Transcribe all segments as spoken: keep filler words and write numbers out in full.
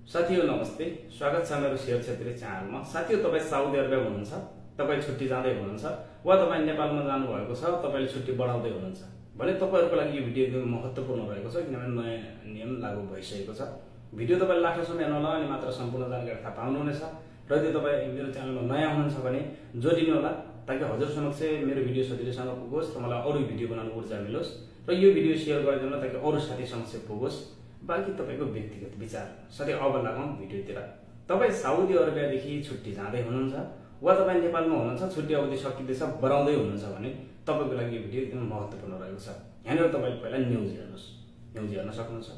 साथीहरु नमस्ते, स्वागत छ मेरो शेयर क्षेत्रीय च्यानलमा। साथीहरु तपाई साउदी अरबिया हुनुहुन्छ, तपाई छुट्टी जाँदै हुनुहुन्छ वा तपाई नेपालमा जानु भएको छ, तपाईले छुट्टी बढाउँदै हुनुहुन्छ भने तपाईहरुको लागि यो भिडियो एकदम महत्त्वपूर्ण रहेको छ किनभने नयाँ नियम लागू भइसकेको छ। भिडियो तपाईले लास्टसम्म हेर्नु होला अनि मात्र सम्पूर्ण जानकारी थाहा पाउनुहुनेछ। र यदि तपाई मेरो च्यानलमा नयाँ हुनुहुन्छ भने जोडिनु होला ताकि हजुर समक्ष मेरो भिडियो सजिलैसँग पुगोस् र मलाई अरु भिडियो बनाउन ऊर्जा मिलोस् र यो भिडियो शेयर गरिदिनु होला ताकि अरु साथी समक्ष पुगोस्। बाँकी तपाईको व्यक्तिगत विचार। साथै अब लागौं भिडियोतिर। तपाई साउदी अरबियादेखि छुट्टी जाँदै हुनुहुन्छ वा तपाई नेपालमा हुनुहुन्छ, छुट्टी अवधि सकिँदैछ, बढाउँदै हुनुहुन्छ भने तपाईको लागि यो भिडियो एकदम महत्त्वपूर्ण रहेको छ। यहाँनिर तपाईले पहिला न्यूज हेर्नुस्। न्यूज हेर्न सक्नुहुन्छ।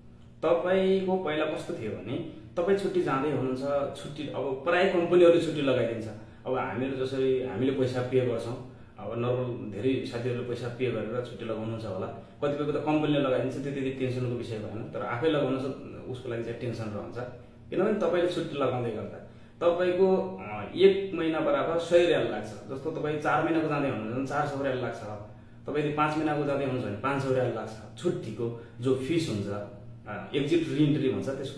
तपाईको पहिला कस्तो थियो भने तपाई छुट्टी जाँदै हुनुहुन्छ, छुट्टी अब प्राय कम्पनीहरुले छुट्टी लगाइदिन्छ। अब हामीहरु जसरी हामीले पैसा पे गर्छौं, अब नर्मल धेरै साथीहरुले पैसा पे गरेर छुट्टी लगाउनुहुन्छ होला। कतिपयको त कम्पनीले लगाइदिन्छ, त्यो त्यति टेन्सनको विषय भएन, तर आफै लगाउन उसको लागि चाहिँ टेन्सन रहन्छ। किनभने तपाईले छुट्टी लगाउँदै गर्दा तपाईको एक महिना बराबर सय रियाल लाग्छ। जस्तो तपाई चार महिनाको जाँदै हुनुहुन्छ भने चार सय रियाल लाग्छ। तपाई यदि पाँच महिनाको जाँदै हुनुहुन्छ भने पाँच सय रियाल लाग्छ। छुट्टीको जो फिस हुन्छ, एक्जिट रिएन्ट्री भन्छ, त्यसको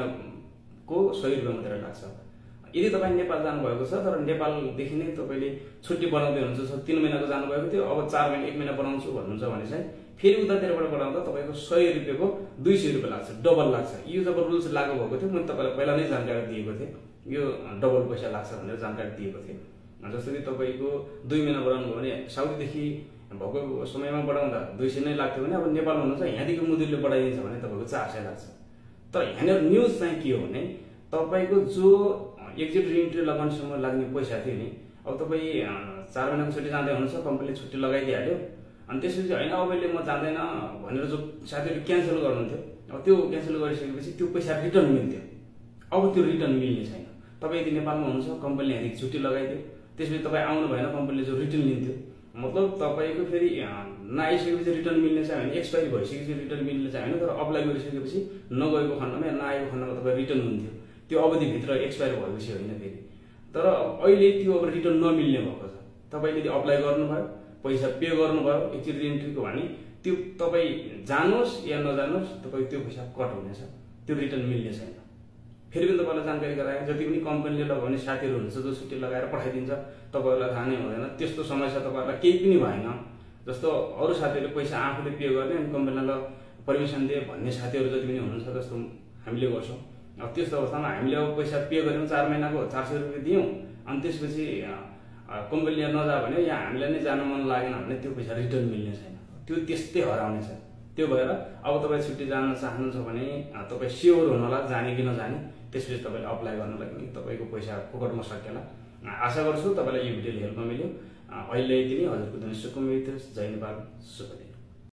महिनाको सय रुपैयाँ मात्र लाग्छ। यदि तपाई नेपाल जानु भएको छ तर नेपालदेखि नै तपाईले छुट्टी बनाउँदै हुनुहुन्छ, तीन महिनाको जानु भएको थियो, अब चार महिना एक महिना बनाउँछु भन्नुहुन्छ भने चाहिँ फेरि उतातिरबाट बनाउँदा तपाईको सय रुपैयाँको दुई सय रुपैयाँ लाग्छ, डबल लाग्छ। यो जब रुल्स लागू भएको थियो मैले तपाईलाई पहिला नै जानकारी दिएको थिएँ, यो डबल पैसा लाग्छ भनेर जानकारी दिएको थिएँ। जस्तो कि तपाईको दुई महिना बनाउनु भयो भने साउदीदेखि भएको समयमा बढाउँदा दुई सय नै लाग्थ्यो भने अब नेपालमा हुनुहुन्छ यहाँदेखि मुदिरले बढाइदिन्छ भने तपाईको चार सय लाग्छ। तर यहाँनिर न्यूज चाहिँ के हो भने तपाईको जो एक्जिट रिएन्ट्री लगाउनसम्म लाग्ने पैसा थियो नि, अब तपाई चार महिनाको छुट्टी जाँदै हुनुहुन्छ, कम्पनीले छुट्टी लगाइदिइहाल्यो, अनि त्यसपछि हैन अबले म जाँदैन भनेर जो साथीहरुले क्यान्सल गर्नुहुन्थ्यो, अब त्यो क्यान्सल गरिसकेपछि त्यो पैसा रिटर्न मिल्थ्यो। अब त्यो रिटर्न मिल्ने छैन। तपाई यदि नेपालमा हुनुहुन्छ, कम्पनीले यहाँदेखि छुट्टी लगाइदियो, त्यसपछि तपाई आउनु भएन, कम्पनीले जो रिटर्न लिन्थ्यो, मतलब तपाईको फेरि नआइसकेपछि रिटर्न मिल्ने चाहिँ होइन, एक्सपायरी भइसकेपछि रिटर्न मिल्ने चाहिँ होइन, तर अप्लाई गरिसकेपछि नगएको खण्डमा या नआएको खण्डमा तपाई रिटर्न हुन्थ्यो। त्यो अवधिभित्र एक्सपायर भएपछि होइन फेरि। तर अहिले त्यो अब रिटर्न नमिल्ने भएको छ। तपाईले यदि अप्लाई गर्नुभयो, पैसा पे गर्नुभयो एक्जिट रिएन्ट्रीको भने त्यो तपाई जानुहोस् या नजानुहोस् तपाई त्यो पैसा कट हुनेछ, त्यो रिटर्न मिल्ने छैन। फेरि पनि तपाईलाई जानकारी गराए, जति पनि कम्पनीले लगाउने साथीहरु हुन्छ जो छुट्टी लगाएर पठाइदिन्छ, तपाईहरुलाई थाहा नै हुँदैन, त्यस्तो समस्या तपाईहरुलाई केही पनि भएन। जस्तो अरु साथीहरुले पैसा आफूले पे गर्ने अनि कम्पनीलाई पर्मिसन दिए भन्ने साथीहरु जति पनि हुनुहुन्छ, जस्तो हामीले गर्छौं। अब त्यस्तो अवस्थामा हामीले अब पैसा पे गर्यौं, चार महिनाको चार सय रुपैयाँ दियौं, अनि त्यसपछि कम्पनीले नजा भने या हामीलाई नै जान मन लागेन भने त्यो पैसा रिटर्न मिल्ने छैन, त्यो त्यस्तै हराउने छ। त्यो भएर अब तपाई छुट्टी जान चाहनुहुन्छ भने तपाई स्योर हुनु होला जाने कि नजाने, त्यसपछि तपाईले अप्लाई गर्नलाई पनि तपाईको पैसा फोकटमा सकिएला। आशा गर्छु तपाईलाई यो भिडियोले हेल्प मिल्यो। अहिले यति नै। हजुरको दिन सुखमय होस्। जय नेपाल, शुभ दिन।